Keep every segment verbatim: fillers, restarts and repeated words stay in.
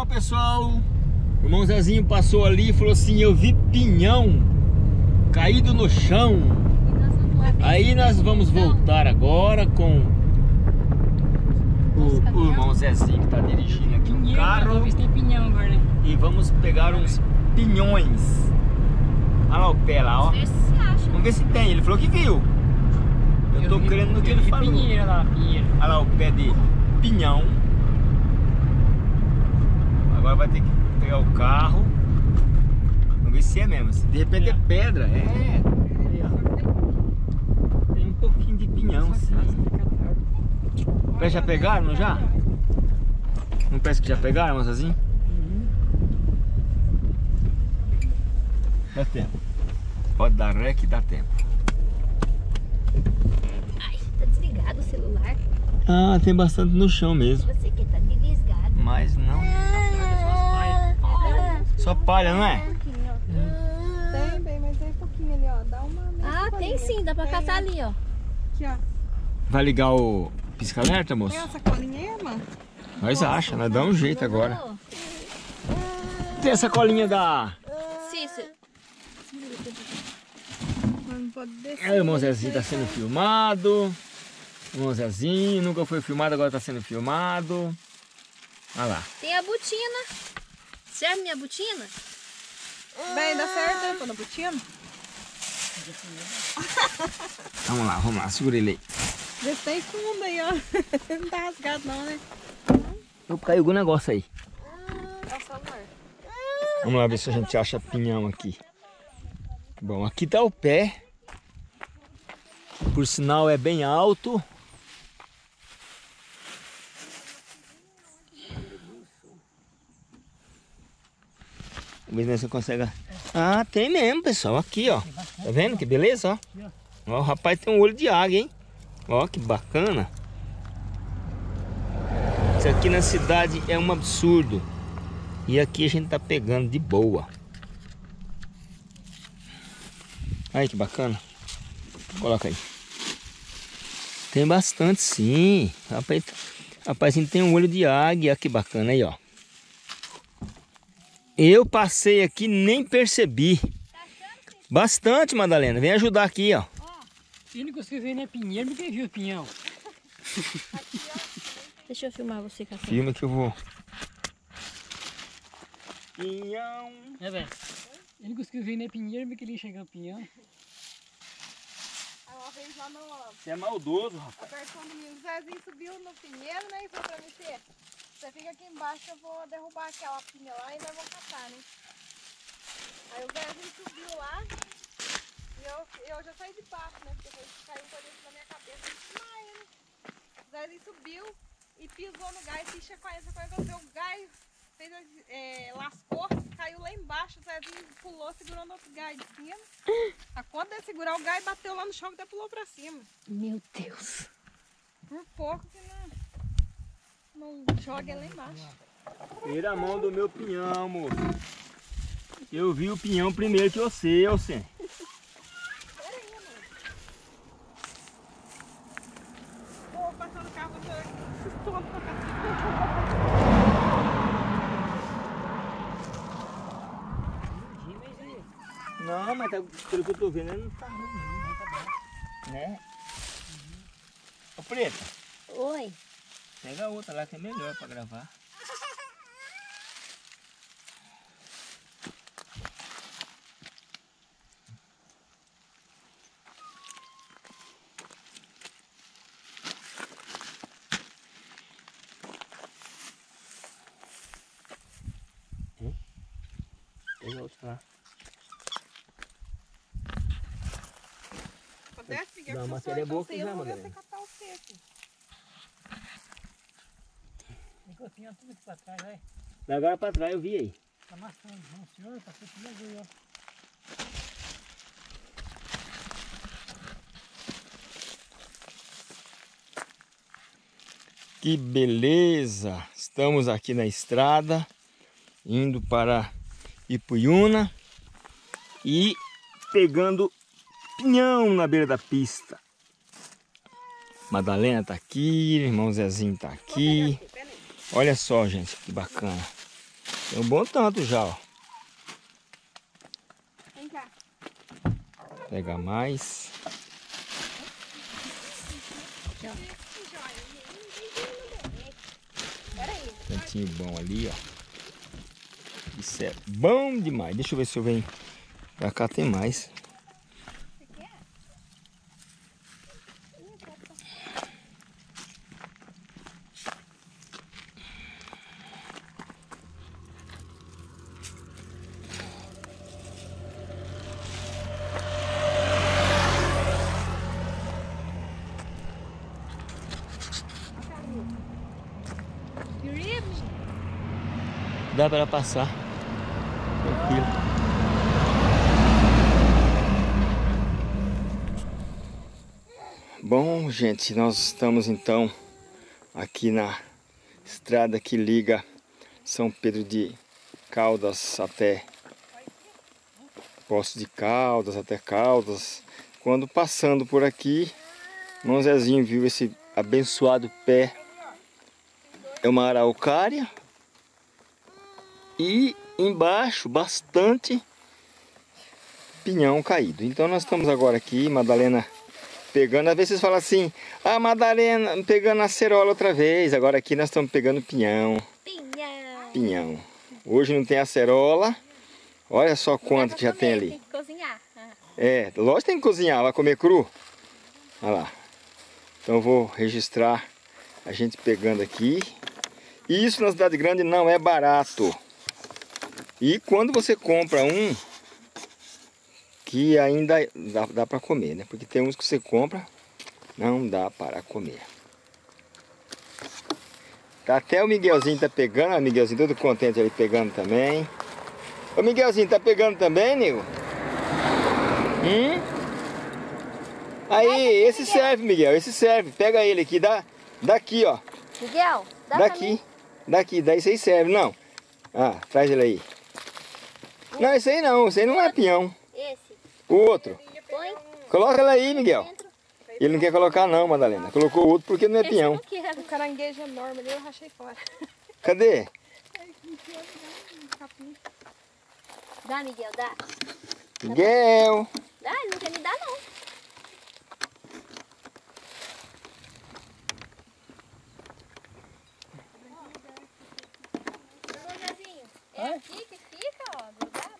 Ó, pessoal, o irmão Zezinho passou ali e falou assim: eu vi pinhão caído no chão. Aí nós vamos voltar agora com o, o irmão Zezinho que tá dirigindo aqui um carro. E vamos pegar uns pinhões. Olha lá o pé lá, ó. Vamos ver se tem. Ele falou que viu. Eu tô crendo no que ele falou. Olha lá o pé de pinhão. Agora vai ter que pegar o carro. Vamos ver se é mesmo. De repente é pedra. É. Tem um pouquinho de pinhão assim. O pé já pegaram, não já? Não parece que já pegaram, moçazinho? Dá tempo. Pode dar ré que dá tempo. Ai, tá desligado o celular. Ah, tem bastante no chão mesmo. Você que tá desligado. Mas não. Só palha, não é? Tem, bem, mas tem pouquinho ali, ó. Dá uma. Ah, tem sim, dá pra catar ali, ó. Aqui, ó. Vai ligar o pisca-alerta, moço? Tem essa colinha aí, irmã? Nós acha, nós dá um jeito agora. Tem essa colinha da... Cícero. Não pode descer. É, o irmão Zezinho tá sendo filmado. O irmão Zezinho nunca foi filmado, agora tá sendo filmado. Olha lá. Tem a botina. Serve minha botina? Bem, dá certo, né? Pô, na botina. Vamos lá, vamos lá, segura ele aí. Vê se tem fundo aí, ó. Não tá rasgado não, né? Eu caiu algum negócio aí. É o celular. Vamos lá ver se a gente acha pinhão aqui. Bom, aqui tá o pé. Por sinal é bem alto. Vamos ver se você consegue. Ah, tem mesmo, pessoal. Aqui, ó. Tá vendo que beleza, ó? Ó, o rapaz tem um olho de águia, hein? Ó, que bacana. Isso aqui na cidade é um absurdo. E aqui a gente tá pegando de boa. Aí que bacana. Coloca aí. Tem bastante sim. Rapaz, rapaz, tem um olho de águia. Que bacana aí, ó. Eu passei aqui, nem percebi. Bastante, Madalena. Vem ajudar aqui, ó. Ele não conseguiu ver, né? Pinheiro, ninguém viu o pinhão. Deixa eu filmar você, Café. Filma que eu vou. Pinhão. É, velho. Ele não conseguiu ver, né? Pinheiro, porque ele chegou o pinhão. Aí uma vez lá no... Você é maldoso, rapaz. Apertou no menino, o Zezinho subiu no pinheiro, né? E falou pra mim, Fê, você fica aqui embaixo, eu vou derrubar aquela pinha lá e nós vamos catar, né? Aí o Zezinho subiu lá e eu, eu já saí de baixo, né? Porque depois caiu por dentro da minha cabeça e desmaia, né? O Zezinho subiu e pisou no gás, e chacoalhou, chacoalhou, o gás fez, é, lascou, caiu lá embaixo, o Zezinho pulou, segurando outro gás de cima. A conta de segurar o gás, bateu lá no chão e até pulou pra cima. Meu Deus. Por pouco que não, não joga lá embaixo. Tira a mão do meu pinhão, moço. Eu vi o pinhão primeiro que você, você. Pera aí, mano. Vou passar no carro, você estou pra cá. Não, mas tá, pelo que eu tô vendo, ele não tá ruim, não. Tá bom. Né? Ô, Preta, Oi. pega outra lá que é melhor pra gravar. Hum? Pega outra lá. Acontece, Miguel, Não, que a eu matéria é sou boa que eu já, não vou ver Madalena. você catar o seco. Ficou o pinhão tudo aqui pra trás, vai. Da agora pra trás eu vi aí. Tá amassando. Não, senhor, passou por aí, ó. Que beleza! Estamos aqui na estrada, indo para Ipuiuna e pegando pinhão na beira da pista. Madalena tá aqui, irmão Zezinho tá aqui. Olha só, gente, que bacana. Tem um bom tanto já, ó. Vem cá. Pegar mais. Tantinho bom ali, ó. Isso é bom demais. Deixa eu ver se eu venho pra cá, tem mais. Dá para passar. Tranquilo. Bom, gente, nós estamos então aqui na estrada que liga São Pedro de Caldas até Poços de Caldas, até Caldas. Quando passando por aqui, irmão Zezinho viu esse abençoado pé. É uma araucária. E embaixo bastante pinhão caído. Então nós estamos agora aqui, Madalena pegando. Às vezes vocês falam assim: ah, Madalena pegando a acerola outra vez. Agora aqui nós estamos pegando pinhão. Pinhão. Pinhão. Hoje não tem acerola. Olha só quanto que já comer, tem ali. Tem que cozinhar. Ah. É, lógico que tem que cozinhar. Vai comer cru? Olha lá. Então eu vou registrar a gente pegando aqui. E isso na cidade grande não é barato. E quando você compra um que ainda dá, dá para comer, né? Porque tem uns que você compra, não dá para comer. Tá, até o Miguelzinho tá pegando, o Miguelzinho todo contente ali pegando também. Ô Miguelzinho, tá pegando também, nego? Hum? Aí, esse serve, Miguel, esse serve. Pega ele aqui, dá, daqui, ó. Miguel, dá pra Daqui, mim. daqui, daí isso aí serve, não. Ah, traz ele aí. Não, esse aí não, esse aí não é pinhão. Esse. O outro. Põe. Coloca ele aí, Miguel. Ele não quer colocar não, Madalena. Colocou o outro porque não é Esse pinhão. eu não quero. O caranguejo enorme ali, eu rachei fora. Cadê? Dá, Miguel, dá. Miguel. Dá, ele não quer me dar, não. É aqui que fica, ó, grudado?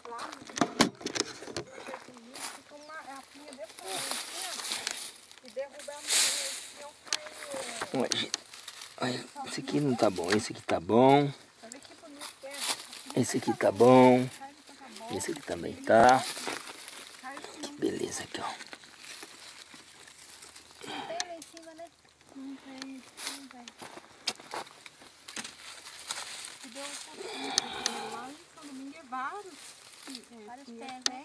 Fica uma rapinha desse tamanho, e derrubar a pinhão cai. Olha, gente. Olha, esse aqui não tá bom, esse aqui tá bom. Olha que bonito que é. Esse aqui tá bom. Esse aqui também tá. Que beleza aqui, ó. Tem lá em cima, né? Não tem, não tem. E deu um pouquinho. Lá em São Domingo é vários. Vários pés, né?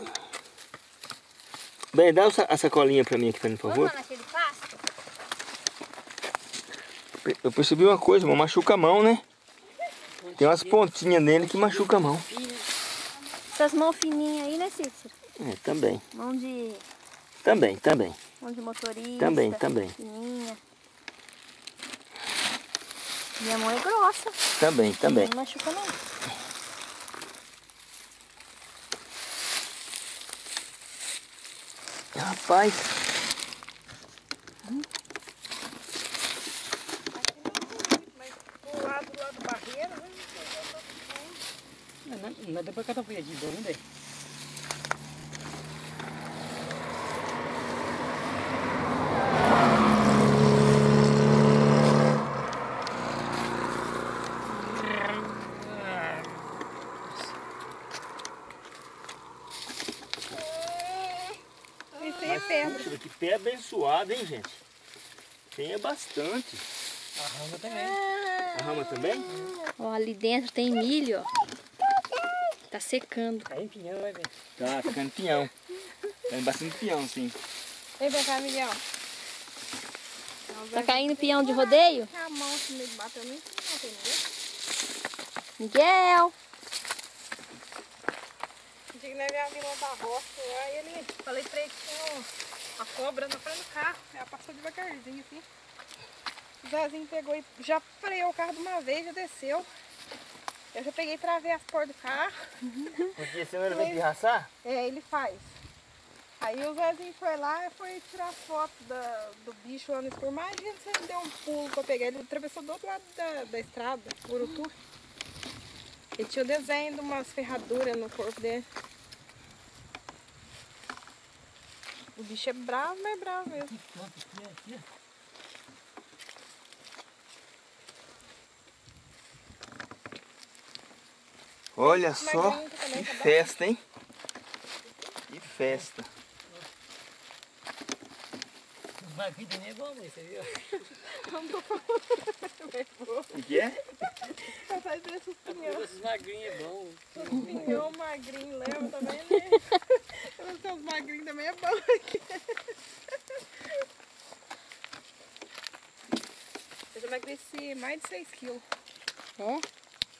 Bem, dá a sacolinha pra mim aqui, por favor. Vamos lá naquele pasto? Eu percebi uma coisa, mas machuca a mão, né? Tem umas pontinhas nele que machuca a mão. Essas mãos fininhas aí, né, Cícero? É, também. Mão de... Também, também. Mão de motorista. Também, também. Fininha. Minha mão é grossa. Também, também. Não machuca, não. Rapaz. Mas do lado, do lado do barreiro, Não, não, não dá pra catar folha de bom, né? esse aí é pedra. Que pé abençoado, hein, gente? Tem é bastante. A rama também. A rama também? Ó, ali dentro tem milho, ó. Tá secando. Tá em pinhão, vai ver. Tá ficando pinhão. Tem bastante pinhão, sim. Vem pra cá, Miguel. Tá caindo peão de rodeio? A mão assim meio de bater, eu nem não tem ninguém. Miguel! Digo que minha vilã da roça, aí ele, falei pra ele que tinha uma cobra na frente do carro, ela passou devagarzinho assim. O Zezinho pegou e já freou o carro de uma vez, já desceu. Eu já peguei pra ver as cores do carro. Porque senão ele vai pirraçar? É, ele faz. Aí o Zezinho foi lá e foi tirar foto da, do bicho lá no escuro. Imagina se ele deu um pulo pra pegar. Ele atravessou do outro lado da, da estrada, Urutu. Ele tinha o desenho de umas ferraduras no corpo dele. O bicho é bravo, mas é bravo mesmo. Olha só, que festa, hein? Que festa. Os magrinhos também é bom, né? Você viu? O que é? Vai fazer esses pinhão. Esses magrinhos é bom. Pinhão magrinho, leva também, né? Os magrinhos também é bom aqui. Eu já emagreci mais de seis quilos. É?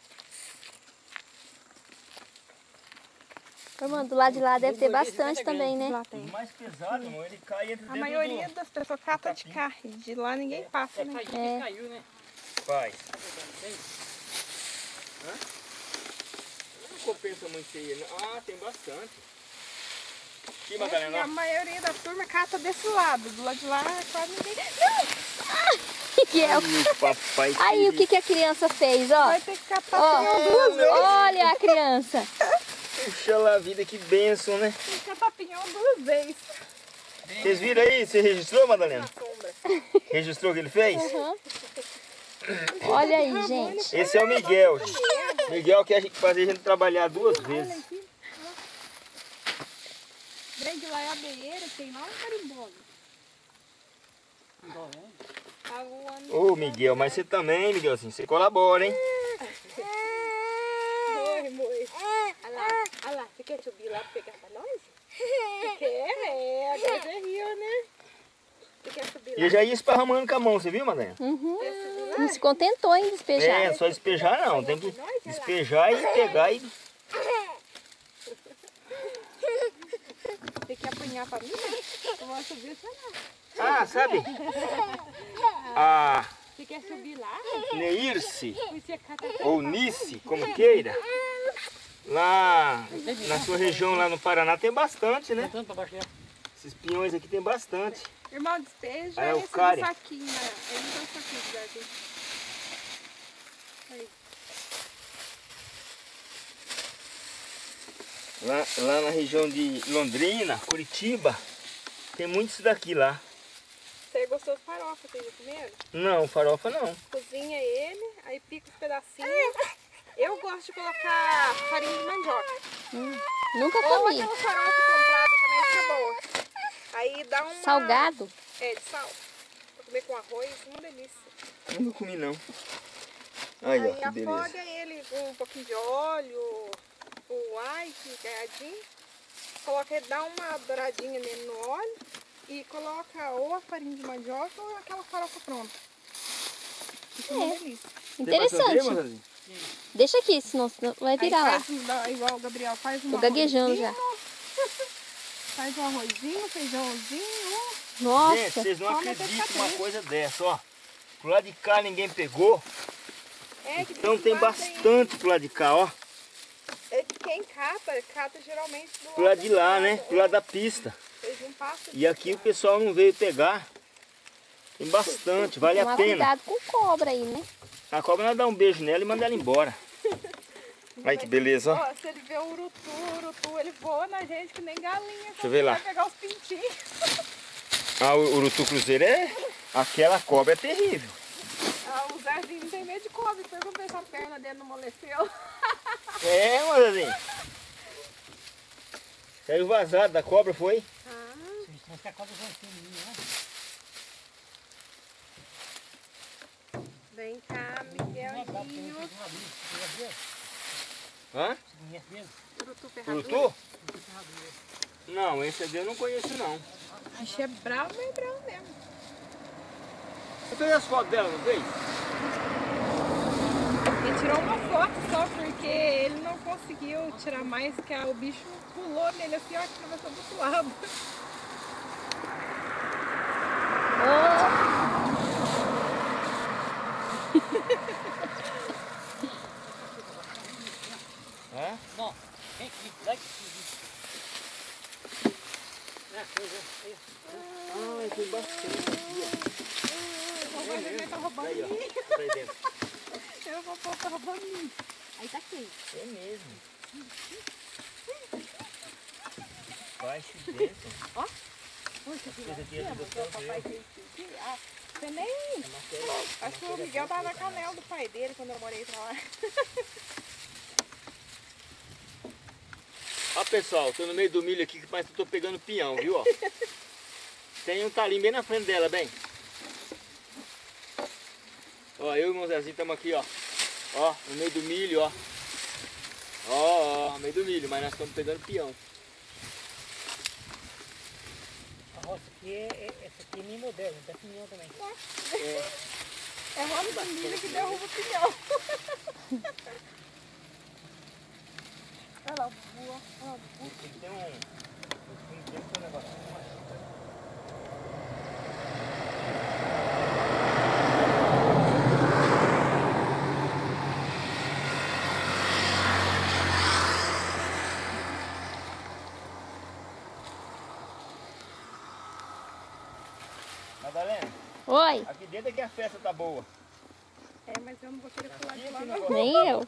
Ô, mano, do lado de lá deve ter bastante também, né? Lá tem. O mais pesado, amor, ele cai entre A dentro maioria do... das pessoas cata de carro. De lá ninguém passa, né? Faz É. que caiu, né? Faz. Hã? Não compensa muito isso aí. Ah, tem bastante. Aqui, E a Madalena. maioria da turma cata desse lado. Do lado de lá quase ninguém. Não! Que é o... Ai, o papai Aí, o que, que a criança fez, ó? Vai ter que catar Ó, pinhão duas vezes. olha a criança. Puxa lá a vida, que bênção, né? Tem que catar pinhão duas vezes. Vocês viram aí? Você registrou, Madalena? Na sombra. Registrou o que ele fez? Uhum. Olha aí, gente. Esse é o Miguel. Miguel quer fazer a gente trabalhar duas vezes. Vem de lá é a beieira, tem lá um carimbono. Tá voando. Ô, Miguel, mas você também, Miguelzinho, você colabora, hein? Oi, mãe. Olha lá, olha lá. Você quer subir lá pra pegar pra nós? Você quer? É, agora você riu, né? Você quer subir lá? E já ia esparramando com a mão, você viu, Madalena? Uhum. Quer subir lá? Não se contentou em despejar. É, só despejar não, tem que despejar e pegar e... Tem que apanhar pra mim? Eu vou subir, sei lá. Ah, sabe? A Você quer subir lá? Neirce, Você cata ou Nice, como queira, lá na sua região, lá no Paraná, tem bastante, né? Tanto pra baixo, né? Esses pinhões aqui tem bastante. Irmão, despeja Ah, é o esse do cária. saquinho, né? Ele não tem um saquinho de jardim. Aí. Lá, lá na região de Londrina, Curitiba, tem muito isso daqui lá. Você gostou do farofa, vocês já comeram? Não, farofa não. Cozinha ele, aí pica os pedacinhos. Eu gosto de colocar farinha de mandioca. Hum, nunca Ou comi. aquela farofa comprada também fica boa. Aí dá uma... Salgado? É, de sal. Pra comer com arroz, uma delícia. Eu não comi não. Aí, ó, Aí que beleza. afoga ele com um pouquinho de óleo, o ai, picadinho. Coloca ele, dá uma douradinha nele no óleo e coloca ou a farinha de mandioca ou aquela farofa pronta. Fica uma É. delícia. Interessante. Deixa aqui, senão, senão vai virar Aí lá. faz um, dá- igual o Gabriel faz um Tô gaguejando já. Faz um arrozinho, feijãozinho. Nossa. Gente, vocês não Come até acreditam ficar uma triste. coisa dessa, ó. Pro lado de cá ninguém pegou, É, que então desse tem lado bastante pro lado de cá, ó. É que quem cata, cata geralmente do Pro lado de lá, né? da Pro lado da pista. Eles não passam E aqui o pessoal não veio pegar. Tem bastante, vale a Tomar pena. cuidado com cobra aí, né? A cobra ela dá um beijo nela e manda ela embora. Olha que beleza, ó. Ó, se ele vê o urutu, o urutu, ele voa na gente que nem galinha. Deixa eu ver lá. Vai pegar os pintinhos. Ah, o urutu cruzeiro é... Aquela cobra é terrível. Ah, o Zezinho não tem medo de cobra. Pergunta se a perna dele não amoleceu. É, moçadinho. Saiu vazado da cobra, foi? Ah, Mas que a cobra já tem menino, né? vem cá, Miguelzinho. Hã? Você conhece mesmo? Urutu ferradura. Urutu? Não, esse aqui eu não conheço não. O bicho é bravo, é bravo mesmo. Você fez as fotos dela, não fez? Ele tirou uma foto só porque ele não conseguiu tirar mais, que a- o bicho pulou nele assim, ó, que atravessou do outro lado. Hã? Não, vem aqui, vai aqui. Ah, tem bastante aqui, O Valdemir tá roubando aí, ó. mim. Tá aí dentro. Eu vou pôr, tá roubando mim. Aí tá quente. É mesmo. Vai se dentro. Ó. Puxa, que gracinha, porque o papai fez isso aqui. Ah, você nem... Acho que o Miguel tava na canela do pai dele quando eu morei pra lá. Ó pessoal, tô no meio do milho aqui, mas eu tô pegando pinhão, viu? Ó. Tem um talinho bem na frente dela, bem. Ó, eu e o irmão Zezinho estamos aqui, ó. Ó, no meio do milho, ó. Ó, ó, no meio do milho, mas nós estamos pegando pinhão. A roça aqui é, é, essa aqui é meio moderna, dá pinhão também. É, É rolo de milho que derruba o pinhão. Olha lá o bubu, ó. Olha lá o bubu. tem que ter um... Tem que ter um negócio. Madalena, Oi. aqui dentro é que a festa tá boa. É, mas eu não vou querer pular de Aqui lá, esse não. negócio- Nem eu.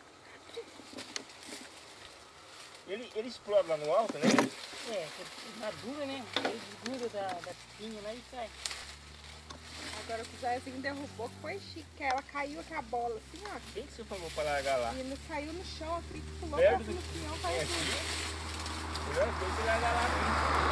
Ele, ele explode lá no alto, né? É, madura, né? Ele desgruda da, da pinha lá e sai. Agora o que o Zezinho derrubou foi chique, que ela caiu com a bola assim, ó. Quem que você falou pra largar lá? E ele caiu no chão aqui, pulou Perto pra cima do- do pinhão, É caiu aqui. tudo. Melhor coisa é largar lá mesmo.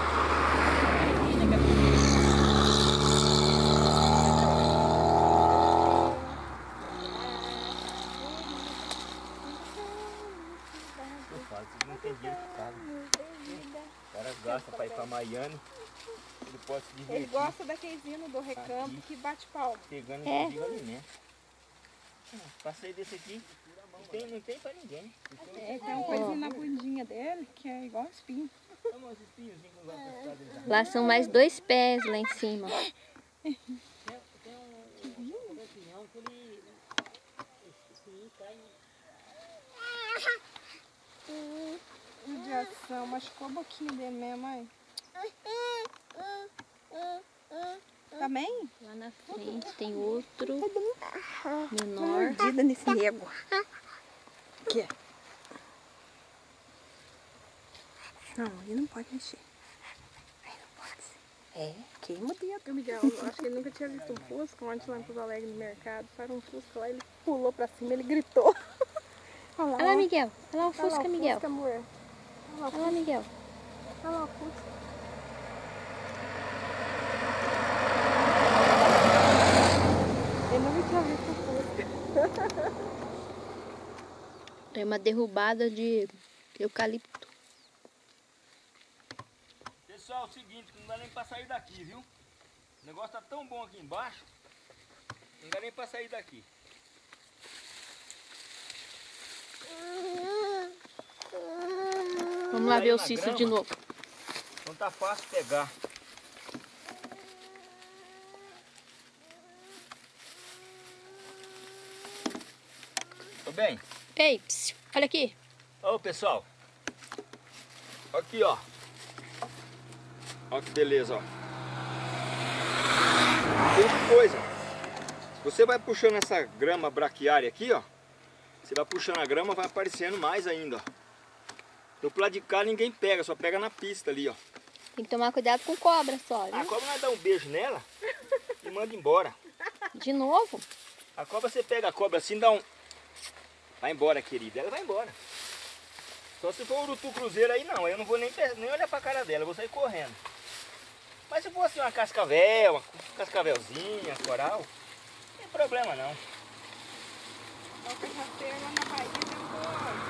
Eu falo, vocês não entenderam o que fala. O cara gosta pra ir pra Miami, ele pode se divertir. Ele gosta daqueles hinos do recampo que bate palma. Pegando É. inclusive alimento. Ah, passei desse aqui, não tem, não tem pra ninguém. É, tem uma coisinha na bundinha dele que é igual espinho. Vamos esses pinhozinhos que não vai prestar dele. Lá são mais dois pés lá em cima. Tem, tem um, um pinhão que ele... Esse pinhão cai... Judiação, machucou a boquinha dele mesmo, mãe. Tá bem? Lá na frente tem outro menor. Mordida nesse nego. Aqui. Não, ele não pode mexer. Aí não pode. É, queima o dedo. Miguel, eu acho que ele nunca tinha visto um fusca. Ontem lá em Porto Alegre no mercado, parou um fusca lá, ele pulou pra cima, ele gritou. Olha lá, Olha lá, ó. Miguel. Olha lá o Olha lá Fusca, o Miguel. Fusca, amor. Olha lá o Olha lá, Miguel. Olha lá o Fusca. Ele nunca tinha visto o Fusca. É uma derrubada de eucalipto. Pessoal, é o seguinte, não dá nem pra sair daqui, viu? O negócio tá tão bom aqui embaixo, não dá nem pra sair daqui. Vamos lá Caiu ver o na Cícero grama. de novo. Não tá fácil pegar. Tô bem? Ei, psiu, olha aqui. Ô pessoal, aqui ó, ó que beleza, ó. Tem uma coisa, você vai puxando essa grama braquiária aqui, ó, você vai puxando a grama, vai aparecendo mais ainda, ó. Do lado de cá ninguém pega, só pega na pista ali, ó. Tem que tomar cuidado com cobra só, A viu? cobra vai dar um beijo nela e manda embora. De novo? A cobra, você pega a cobra assim, dá um... Vai embora, querida, ela vai embora. Só se for urutu cruzeiro aí não, aí eu não vou nem, nem olhar pra cara dela, eu vou sair correndo. Mas se for assim uma cascavel, uma cascavelzinha, coral, não tem problema não. Ó, cachaceiro lá na Bahia tentou.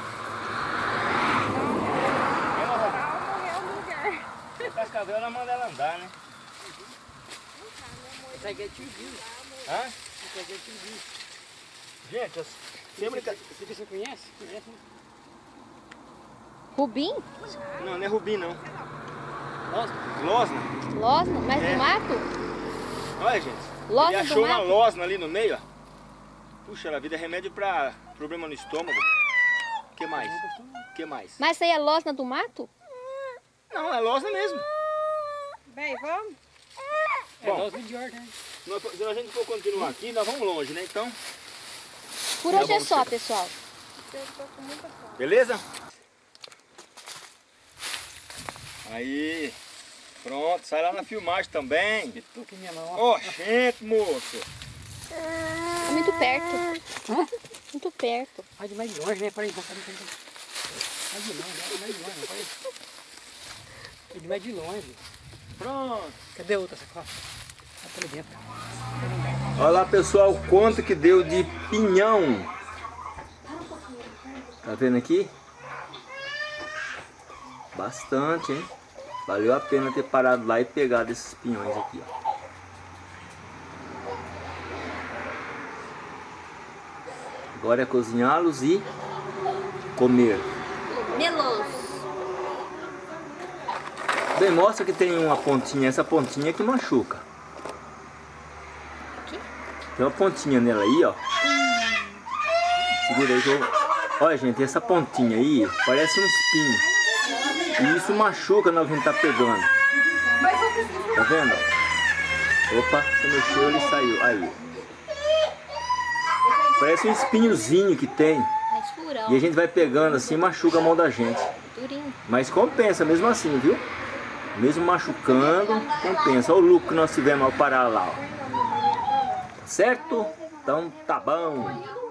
É uma Coral morreu no lugar. a cascavel, ela manda ela andar, né? Essa aqui é tio Hã? Essa aqui é tio Gente, eu... tem brinca... Esse aqui você conhece? Conhece? Rubim? Não, não é rubim não. Nossa, Losna. Losna? Mas É. do mato? Olha gente, Losna ele do achou uma mato? losna ali no meio, ó. Puxa, a vida é remédio pra problema no estômago. O que mais? O que mais? Mas isso aí é losna do mato? Não, é losna mesmo. Bem, vamos? É Bom. losna de horta, né? Nós- Se a gente for continuar aqui, nós vamos longe, né? Então, Por Tá hoje é bom, só, chega. pessoal. Eu tô com muita fome. beleza? Aí, pronto, sai lá na filmagem também. Tô aqui minha mão, ó. Ó, gente, moço. É muito perto. Hã? Muito perto. Vai de mais de longe, né? Peraí, peraí, peraí. Vai de longe, vai de mais de longe, né? Peraí. Vai de mais de longe. Pronto. Cadê a outra sacola? Tá ali dentro. Olha lá, pessoal, quanto que deu de pinhão. Tá vendo aqui? Bastante, hein? Valeu a pena ter parado lá e pegado esses pinhões aqui, ó. Agora é cozinhá-los e comer. Meloso. Bem, mostra que tem uma pontinha, essa pontinha que machuca. Aqui? Tem uma pontinha nela aí, ó. Segura aí que eu... Olha, gente, essa pontinha aí parece um espinho. E isso machuca na hora que a gente tá pegando. Tá vendo? Opa, você mexeu, ele saiu. Aí. Parece um espinhozinho que tem. É escurão. E a gente vai pegando assim, machuca a mão da gente. Durinho. Mas compensa mesmo assim, viu? Mesmo machucando, compensa. Olha o lucro que nós tivemos ao parar lá, ó. Tá certo? Então tá bom.